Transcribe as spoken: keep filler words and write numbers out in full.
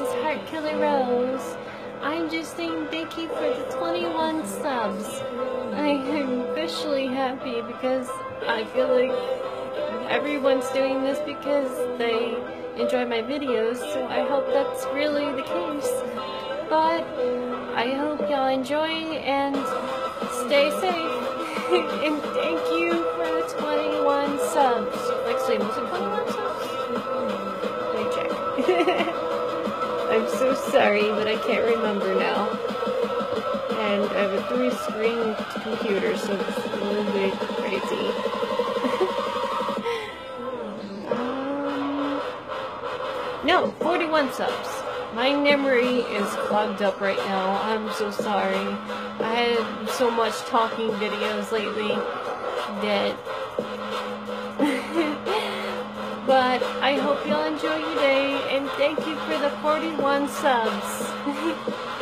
is Heart Killer Rose. I'm just saying thank you for the twenty-one subs. I am officially happy because I feel like everyone's doing this because they enjoy my videos, so I hope that's really the case. But I hope y'all enjoy and stay safe. And thank you for the twenty-one subs. Like, say, was it twenty-one subs? Let me check. I'm so sorry, but I can't remember now. And I have a three-screen computer, so it's a little bit crazy. um, no, forty-one subs. My memory is clogged up right now. I'm so sorry. I had so much talking videos lately that... But I hope y'all enjoy your day, and thank you for the forty-one subs.